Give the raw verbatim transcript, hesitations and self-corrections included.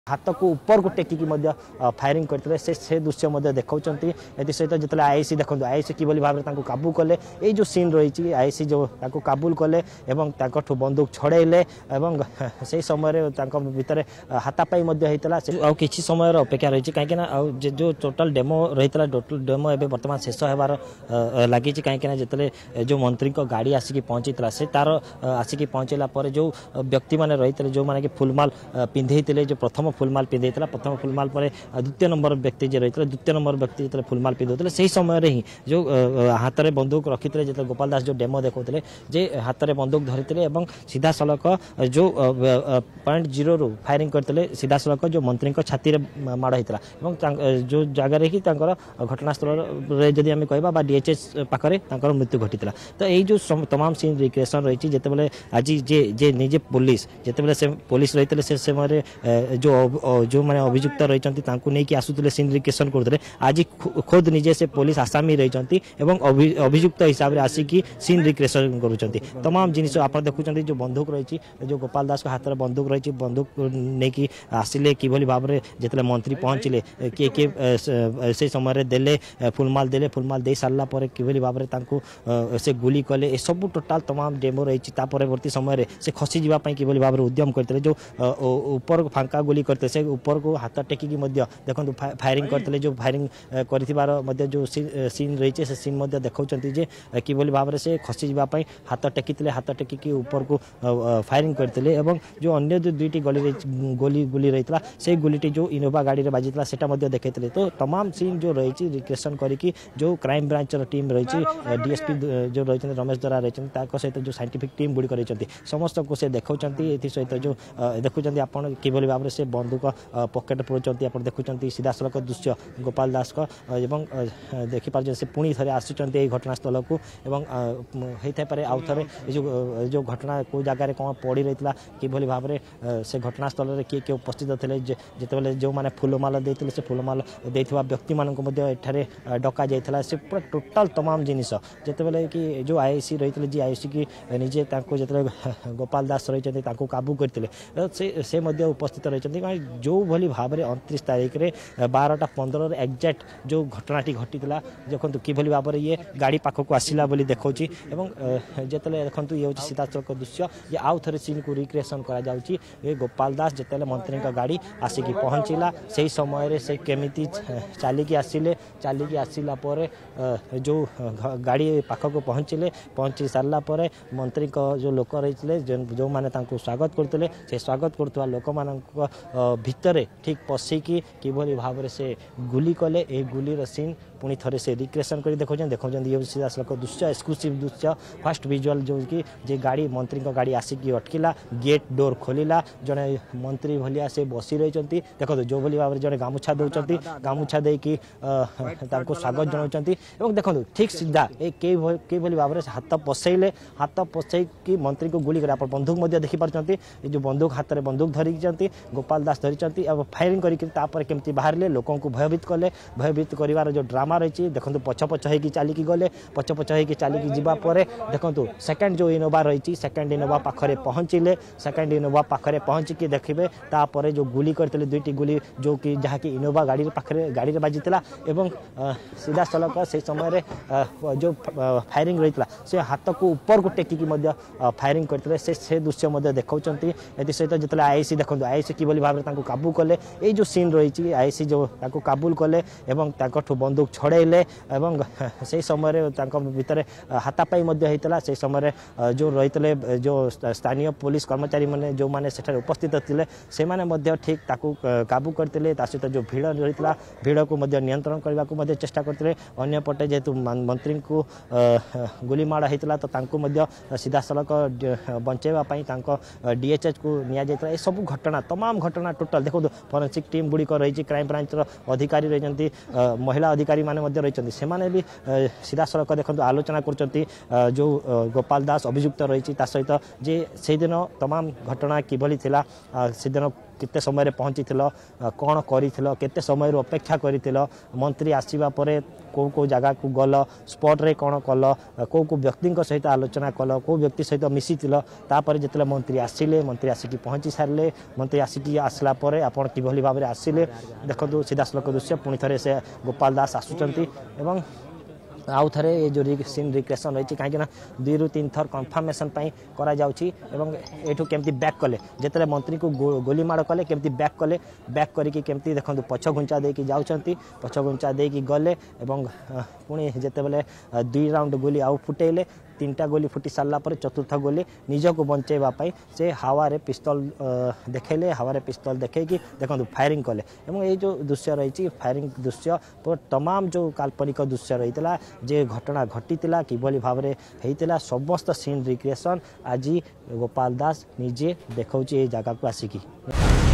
हाथ को ऊपर को टेकिकी फायरिंग करते से से दृश्य देखा सहित जो आईसी देखो आईसी कि भाव में काबू कले ये जो सीन रही आईसी जो काबू कले बंदूक छड़ेले से समय भितर हाथापाई होता कि समय अपेक्षा रही कहीं जो टोटाल डेमो रही टोटाल डेमो एवं बर्तमान शेष होबार लगी कहीं जिते जो मंत्री गाड़ी आसिक पहुंची से तार आसिक पहुंचला जो व्यक्ति मैंने रही जो मैंने फुलमाल पिंधे जो प्रथम फुलमाल पिंधे प्रथम फुलमाल पर द्वितीय नंबर व्यक्ति जो रही द्वितीय नंबर व्यक्ति जो फुलमाल पिंधुते से समय ही जो हाथ में बंदूक रखी जो गोपाल दास जो डेमो देखते जे हाथ में बंदूक धरी सीधा सड़क जो पॉइंट जीरो रु फायरिंग करते सीधा सड़क जो मंत्री छाती माड़ होता जो जगार कि घटनास्थल जदि आम कह डीएचएस पाखे मृत्यु घटी तो यही जो तमाम सीन रिक्रिएशन रही जिते आज जे जे निजे पुलिस जिते से पुलिस रही से समय जो जो मैंने अभियुक्त रही नहीं आसुले सीन रिक्रिएशन करते आज खुद निजे से पुलिस आसामी रही अभियुक्त हिसाब से आसिक सीन रिक्रिएशन कर तमाम जिन आप देखुं जो बंदूक रही जो गोपाल दास हाथ में बंदूक रही बंदूक नहीं आसिले कि भाव में जिते मंत्री पहुँचले किए किए से समय देले फुलमाल देले फुलमाल दे सारा पर कि भाव में से गुली कले ए सब टोटाल तमाम डेमो रही परवर्ती समय से खसी जावाई कि भाव में उद्यम करते जो ऊपर फांका गुली करते से ऊपर को हाथ टेकिकी देखो फायरिंग करते जो फायरिंग कर जो सीन रही से सीन देखा कि भाव में से खसी जावाई हाथ टेकी हाथ टेकिकी ऊपर को फायरिंग करते जो अन्य जो दुईटी गली गोली गुली रही से गुलीटी जो इनोवा गाड़ी में बाजी से देखते तो तमाम सीन जो रही रिक्रिएशन करके जो क्राइम ब्रांच टीम रही डीएसपी जो रही रमेश द्वारा रही सहित जो साइंटिफिक टीम गुड़ी रही समस्त को से देखा सहित जो देखुं आप कि भाव में से बंदूक पकेट पुराउंट आप देखुं सीधा सड़क दृश्य गोपाल दास देखिपार से पुणी थे आसी घटनास्थल को होता है आउ थे जो जो घटना को जगार कौन पड़ी रही कि भाव में से घटनास्थल में किए किए उपस्थित थे जिते जो मैंने फुलमाल देते से फुलमाल देता व्यक्ति मानक डका जाता से पूरा टोटाल तमाम जिनिस जिते कि जो आईसी रही जी आईसी की निजे जो गोपाल दास रही काबू करते से उपस्थित रही जो भली भाव में उनतीस तारीख में बारटा पंद्रह एक्जाक्ट जो घटनाटी घटी देखो कि भाव में ये गाड़ी पाखक आसला देखा जिते देखो ये सीधा सड़क दृश्य ये आउ थे सीन को रिक्रिएशन कर गोपाल दास जिते मंत्री का गाड़ी आसिक पहुँचला से समय से केमिति चलिकी आसिले चलिकी आसला जो गाड़ी पाखक पहुँचले पहुँची सारा पर मंत्री जो लोक रही जो मैंने स्वागत करते से स्वागत करुवा लोक मान भितर ठीक पशिकी कि भाव में से गुली कले ए गुलीर सीन पुणी थे से रिक्रिएशन कर देखा देखा ये सीधा सड़क दृश्य एक्सक्लूसिव दृश्य फास्ट विजुअल जो कि जे गाड़ी मंत्री गाड़ी आसिक अटकिला गेट डोर खोलिला जड़े मंत्री भलिया से बसी रही देखो जो भली भाव में जड़े गामुछा दौरान गामुछा देकी स्वागत जनाऊँच देखो ठीक सीधा ये भली भाव में हाथ पसैले हाथ पसैकी मंत्री को गुली कर बंदूक देखिपार जो बंदूक हाथ में बंदूक धरिकी गोपाल दास धरी फायरिंग करके बाहर लोक भयभीत कले भयभीत कर जो ड्रामा रही देखो पछ पछ हो चलिकी गले पछ पछ हो चलिकी जावापर देखो सेकेंड जो इनोवा रही सेकेंड इनोवा पाखे पहुँचले सेकेंड इनोवा पाखे पहुँचिकी देखिए तापर जो गुली करते दुईटी गुली जो कि जहाँकि इनोवा गाड़ी पाखे गाड़ी में बाजीला एवं सीधा सड़क से समय जो फायरिंग रही से हाथ को ऊपर को टेकिकी फायरिंग करते से से दृश्य देखा सहित जो आईसी देखो आईसी कि भाव में काबू कले ये जो सीन रही आईसी जो काबू कले बंदूक छड़ेले से समय भितर हाथापाई होता से समय जो रही जो स्थानीय पुलिस कर्मचारी मैंने जो मैंने सेठारे उपस्थित थे से ठीक ताकू काबू करते सहित जो भीड़ रही भीड़ को नियंत्रण करने को चेष्टा करते अंपटे जेहेतु मंत्री को गुलीमाड़ होता तो सीधा सड़क बचाइवाई डीएचएच को नि सब घटना तमाम घटना टोटाल देखो फोरेंसिक टीम गुड़िक रही क्राइम ब्रांच अधिकारी रही महिला अधिकारी माने रही से भी सीधा सड़क देखो आलोचना कर जो गोपाल दास अभियुक्त रही सहित जे से दिन तमाम घटना किभली थिला से दिन केते समय रे पहुँची कौन कर केते समय अपेक्षा कर मंत्री आसवा पर कौ कौ जगह को गल स्पॉट रे कौन कल कौ कौ व्यक्ति सहित आलोचना कल कौ व्यक्ति सहित मिसी तापर जिते मंत्री आसिले मंत्री आसिक पहुँची सारे मंत्री आसिक आसला आपण किभली भाव में आसिले देखो सीधासलख दृश्य पुणी थे से गोपाल दास आसुचंती एवं आउ थे ये जो सीन रिक्रिएशन रही कहीं दुई रु तीन थर कन्फर्मेशन करा एठू केमती बैक कले जिते मंत्री को गो, गोली माड़ कले केमती बैक कले बैक करके केमती देखो पछ घुंचा देकी जाउछंती पछ घुंचा देकी गले एवं पुणी जिते बेले दुई राउंड गोली आउ फुटेले तीनटा गोली फुटी सारा पर चतुर्थ गोली निजक बंचाइवाई से हावे पिस्तल देखले हावे पिस्तल देखी देखो फायरिंग कले और ये जो दृश्य रही फायरिंग दृश्य तमाम जो काल्पनिक दृश्य रही जे घटना घटी किभली भाव में होता समस्त सीन रिक्रिएशन आज गोपाल दास निजे देखा जगह को आसिकी।